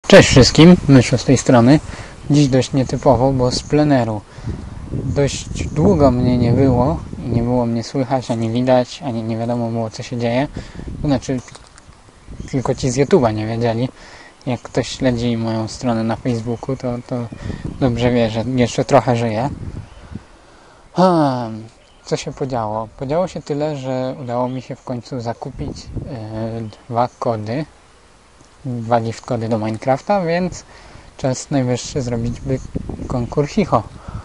Cześć wszystkim, Myszu z tej strony. Dziś dość nietypowo, bo z pleneru. Dość długo mnie nie było i nie było mnie słychać, ani widać, ani nie wiadomo było, co się dzieje. To znaczy, tylko ci z YouTube'a nie wiedzieli. Jak ktoś śledzi moją stronę na Facebooku, to dobrze wie, że jeszcze trochę żyję. Co się podziało? Podziało się tyle, że udało mi się w końcu zakupić dwa gift kody do Minecrafta, więc czas najwyższy zrobić konkursicho.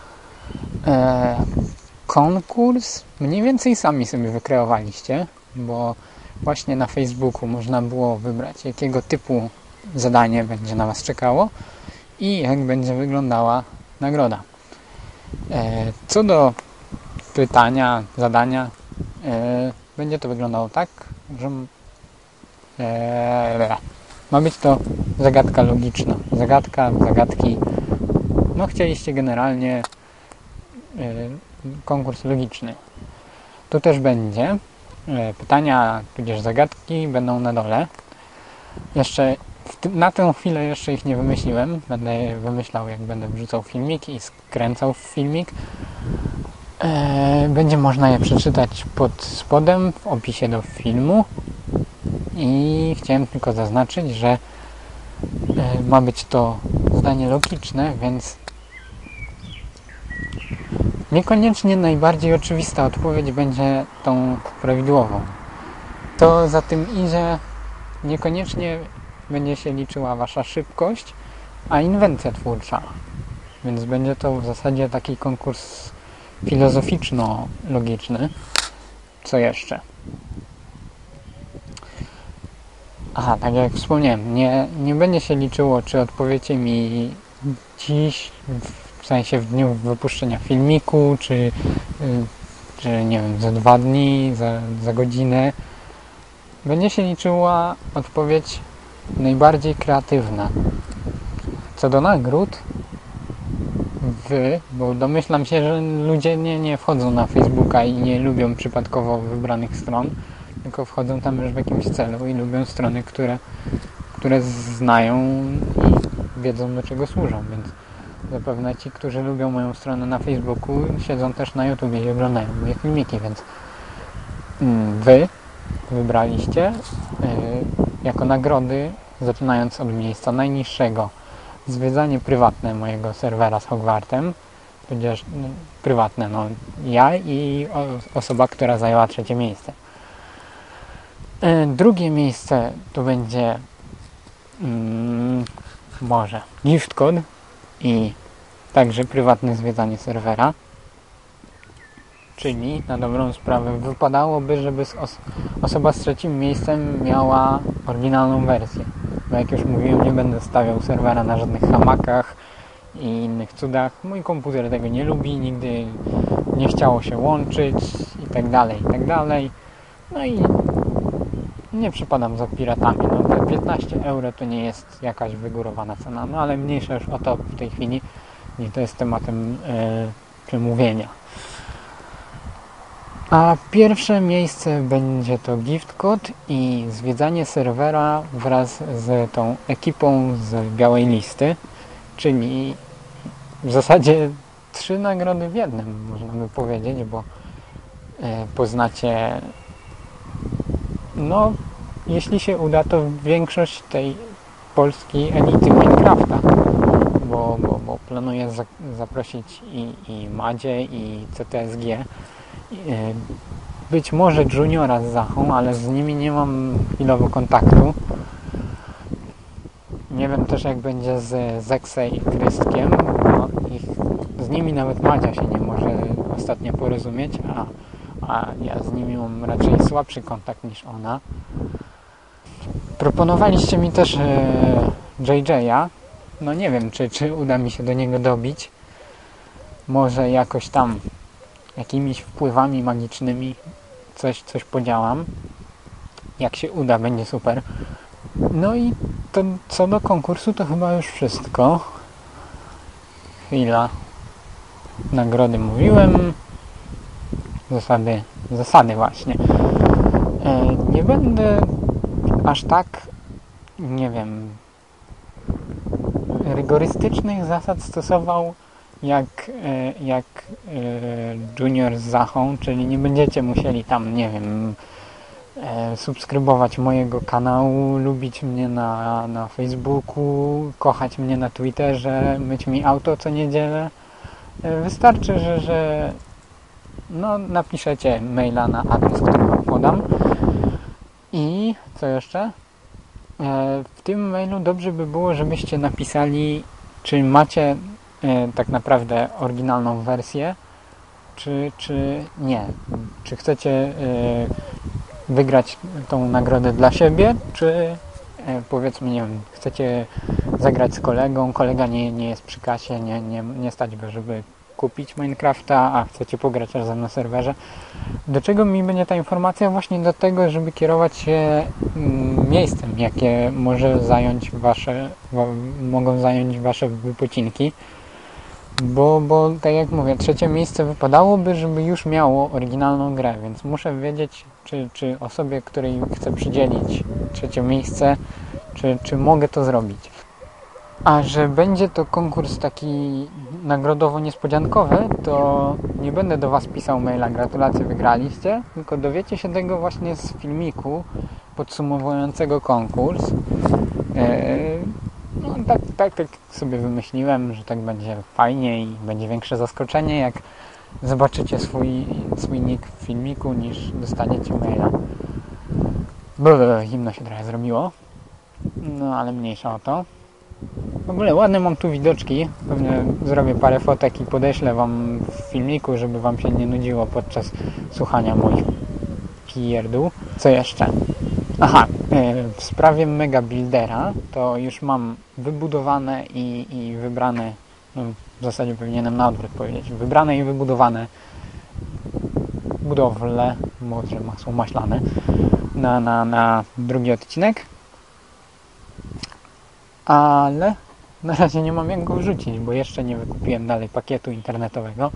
Konkurs mniej więcej sami sobie wykreowaliście, bo właśnie na Facebooku można było wybrać, jakiego typu zadanie będzie na Was czekało i jak będzie wyglądała nagroda. Co do zadania, będzie to wyglądało tak, że ma być to zagadka logiczna. Zagadki. No chcieliście generalnie konkurs logiczny. Tu też będzie. Pytania, tudzież zagadki będą na dole. Jeszcze na tę chwilę jeszcze ich nie wymyśliłem. Będę je wymyślał, jak będę wrzucał filmik i skręcał filmik. Będzie można je przeczytać pod spodem w opisie do filmu. I chciałem tylko zaznaczyć, że ma być to zdanie logiczne, więc niekoniecznie najbardziej oczywista odpowiedź będzie tą prawidłową. To za tym idzie, niekoniecznie będzie się liczyła Wasza szybkość, a inwencja twórcza. Więc będzie to w zasadzie taki konkurs filozoficzno-logiczny. Co jeszcze? Aha, tak jak wspomniałem, nie będzie się liczyło, czy odpowiecie mi dziś, w sensie w dniu wypuszczenia filmiku, czy nie wiem, za 2 dni, za godzinę. Będzie się liczyła odpowiedź najbardziej kreatywna. Co do nagród, bo domyślam się, że ludzie nie wchodzą na Facebooka i nie lubią przypadkowo wybranych stron, tylko wchodzą tam już w jakimś celu i lubią strony, które znają i wiedzą, do czego służą, więc zapewne ci, którzy lubią moją stronę na Facebooku, siedzą też na YouTubie i oglądają moje filmiki, więc Wy wybraliście jako nagrody, zaczynając od miejsca najniższego, zwiedzanie prywatne mojego serwera z Hogwartem, tudzież prywatne, ja i osoba, która zajęła 3. miejsce. Drugie miejsce to będzie może gift code i także prywatne zwiedzanie serwera, czyli na dobrą sprawę wypadałoby, żeby osoba z 3. miejscem miała oryginalną wersję, bo jak już mówiłem, nie będę stawiał serwera na żadnych hamakach i innych cudach. Mój komputer tego nie lubi, nigdy nie chciało się łączyć i tak dalej. No i nie przypadam za piratami. Te 15 euro to nie jest jakaś wygórowana cena, ale mniejsza już o to w tej chwili, nie to jest tematem przemówienia. A pierwsze miejsce będzie to gift code i zwiedzanie serwera wraz z tą ekipą z białej listy, czyli w zasadzie 3 nagrody w jednym, można by powiedzieć, bo poznacie, jeśli się uda, to większość tej polskiej elity Minecrafta, bo planuję zaprosić i Madzie, i CTSG, być może Juniora z Zachą, ale z nimi nie mam chwilowo kontaktu. Nie wiem też, jak będzie z Zeksej i Krystkiem, bo z nimi nawet Madzia się nie może ostatnio porozumieć, a ja z nimi mam raczej słabszy kontakt niż ona. Proponowaliście mi też JJ'a. Nie wiem, czy uda mi się do niego dobić. Może jakoś tam jakimiś wpływami magicznymi coś podziałam. Jak się uda, będzie super. No i to co do konkursu, to chyba już wszystko. Chwila. Nagrody mówiłem. Zasady właśnie. Nie będę aż tak, nie wiem, rygorystycznych zasad stosował jak Junior z Zachą, czyli nie będziecie musieli tam, nie wiem, subskrybować mojego kanału, lubić mnie na Facebooku, kochać mnie na Twitterze, myć mi auto co niedzielę. Wystarczy, że napiszecie maila na adres, który wam podam. I co jeszcze? W tym mailu dobrze by było, żebyście napisali, czy macie tak naprawdę oryginalną wersję, czy nie. Czy chcecie wygrać tą nagrodę dla siebie, czy powiedzmy, nie wiem, chcecie zagrać z kolegą, kolega nie jest przy kasie, nie stać go, żeby kupić Minecrafta, a chcecie pograć razem na serwerze. Do czego mi będzie ta informacja? Właśnie do tego, żeby kierować się miejscem, jakie mogą zająć wasze wypocinki. Bo tak jak mówię, trzecie miejsce wypadałoby, żeby już miało oryginalną grę, więc muszę wiedzieć, czy osobie, której chcę przydzielić trzecie miejsce, czy mogę to zrobić. A że będzie to konkurs taki nagrodowo-niespodziankowy, to nie będę do was pisał maila "gratulacje, wygraliście", tylko dowiecie się tego właśnie z filmiku podsumowującego konkurs. Tak sobie wymyśliłem, że tak będzie fajnie i będzie większe zaskoczenie, jak zobaczycie swój nick w filmiku, niż dostaniecie maila. Zimno się trochę zrobiło, no ale mniejsza o to. W ogóle ładne mam tu widoczki, pewnie zrobię parę fotek i podeślę wam w filmiku, żeby wam się nie nudziło podczas słuchania moich pierdół. Co jeszcze? Aha, w sprawie Mega Buildera to już mam wybudowane i wybrane, w zasadzie powinienem na odwrót powiedzieć, wybrane i wybudowane budowle, może masło maślane, na drugi odcinek, ale na razie nie mam jak go wrzucić, bo jeszcze nie wykupiłem dalej pakietu internetowego.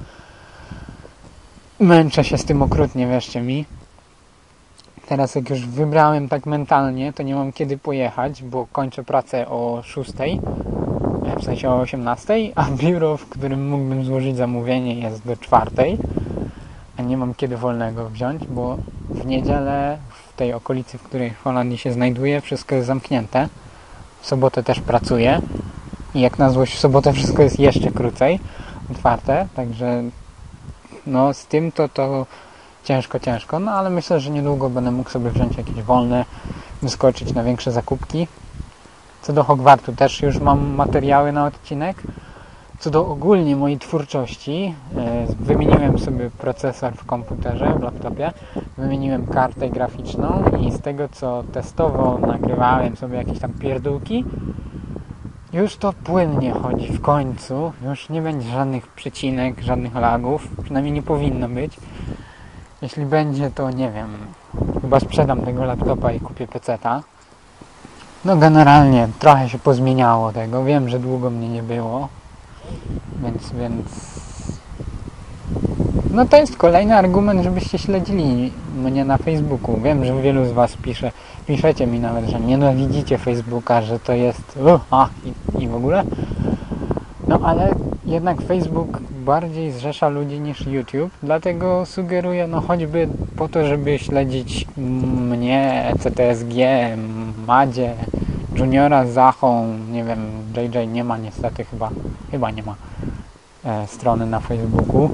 Męczę się z tym okrutnie, wierzcie mi. Teraz jak już wybrałem tak mentalnie, to nie mam kiedy pojechać, bo kończę pracę o 6, w sensie o 18, a biuro, w którym mógłbym złożyć zamówienie, jest do 4, a nie mam kiedy wolnego wziąć, bo w niedzielę w tej okolicy, w której w Holandii się znajduję, wszystko jest zamknięte. W sobotę też pracuję i jak na złość w sobotę wszystko jest jeszcze krócej otwarte, także z tym to ciężko, ale myślę, że niedługo będę mógł sobie wziąć jakieś wolne, wyskoczyć na większe zakupki. Co do Hogwartu też już mam materiały na odcinek. Co do ogólnie mojej twórczości, wymieniłem sobie procesor w komputerze, w laptopie, wymieniłem kartę graficzną i z tego, co testowo nagrywałem sobie jakieś tam pierdółki, już to płynnie chodzi w końcu, już nie będzie żadnych przecinek, żadnych lagów, przynajmniej nie powinno być. Jeśli będzie, to nie wiem, chyba sprzedam tego laptopa i kupię peceta. Generalnie trochę się pozmieniało tego, wiem, że długo mnie nie było, więc to jest kolejny argument, żebyście śledzili mnie na Facebooku. Wiem, że wielu z was piszecie mi nawet, że nienawidzicie Facebooka, że to jest i w ogóle. Ale jednak Facebook bardziej zrzesza ludzi niż YouTube, dlatego sugeruję, choćby po to, żeby śledzić mnie, CTSG, Madzie, Juniora z Zachą, nie wiem, JJ nie ma niestety, chyba nie ma strony na Facebooku.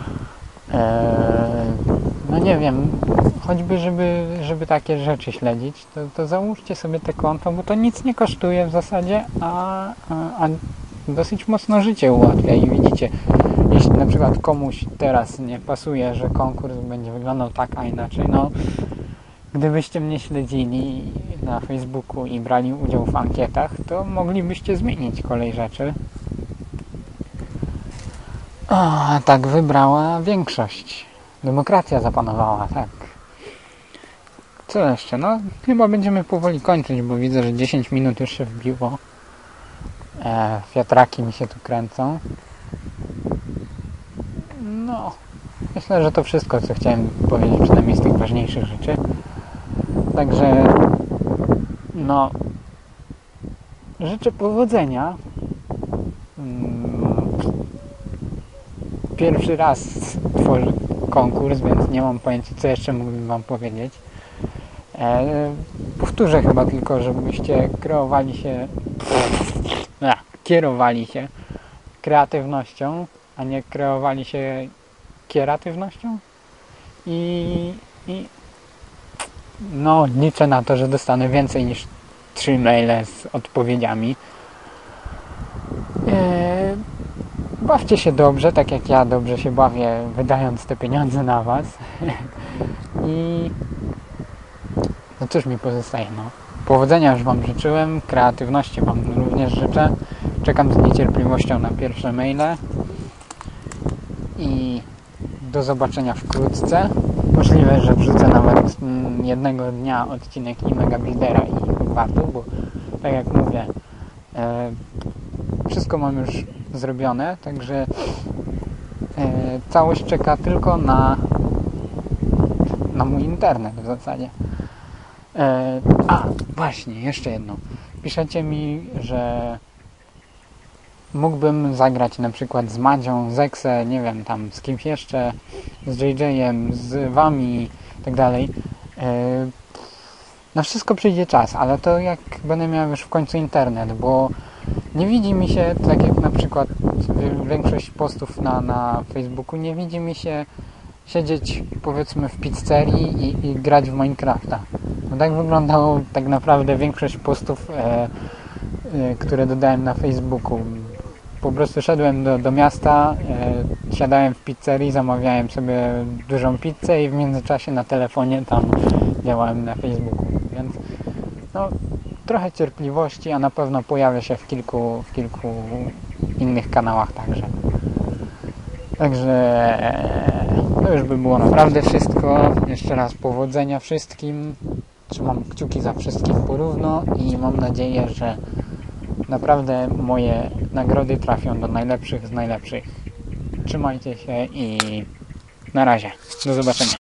Nie wiem, choćby żeby takie rzeczy śledzić, to załóżcie sobie te konto, bo to nic nie kosztuje w zasadzie, a dosyć mocno życie ułatwia i widzicie, jeśli na przykład komuś teraz nie pasuje, że konkurs będzie wyglądał tak, a inaczej, gdybyście mnie śledzili na Facebooku i brali udział w ankietach, to moglibyście zmienić kolej rzeczy. A tak wybrała większość. Demokracja zapanowała, tak. Co jeszcze? Chyba będziemy powoli kończyć, bo widzę, że 10 minut już się wbiło. Wiatraki mi się tu kręcą. Myślę, że to wszystko, co chciałem powiedzieć, przynajmniej z tych ważniejszych rzeczy. Także życzę powodzenia Pierwszy raz tworzę konkurs, więc nie mam pojęcia, co jeszcze mógłbym wam powiedzieć. Powtórzę chyba tylko, żebyście kierowali się kreatywnością, a nie kreowali się kieratywnością. I liczę na to, że dostanę więcej niż 3 maile z odpowiedziami. Bawcie się dobrze, tak jak ja dobrze się bawię, wydając te pieniądze na was. I cóż mi pozostaje, Powodzenia już wam życzyłem, kreatywności wam również życzę. Czekam z niecierpliwością na pierwsze maile. I do zobaczenia wkrótce. Możliwe, że wrzucę nawet jednego dnia odcinek i Mega Buildera i Hogwartu, bo tak jak mówię, wszystko mam już zrobione, także całość czeka tylko na mój internet w zasadzie. Właśnie, jeszcze jedno. Piszecie mi, że mógłbym zagrać na przykład z Madzią, z Exe, nie wiem, tam z kimś jeszcze, z JJ-em, z wami i tak dalej. Na wszystko przyjdzie czas, ale to jak będę miał już w końcu internet, bo nie widzi mi się, tak jak na przykład większość postów na Facebooku, nie widzi mi się siedzieć powiedzmy w pizzerii i grać w Minecrafta. No tak wyglądało tak naprawdę większość postów, które dodałem na Facebooku. Po prostu szedłem do miasta, siadałem w pizzerii, zamawiałem sobie dużą pizzę i w międzyczasie na telefonie tam działałem na Facebooku. Więc trochę cierpliwości, a na pewno pojawia się w kilku innych kanałach także. Także to już by było naprawdę wszystko. Jeszcze raz powodzenia wszystkim. Trzymam kciuki za wszystkich porówno i mam nadzieję, że naprawdę moje nagrody trafią do najlepszych z najlepszych. Trzymajcie się i na razie. Do zobaczenia.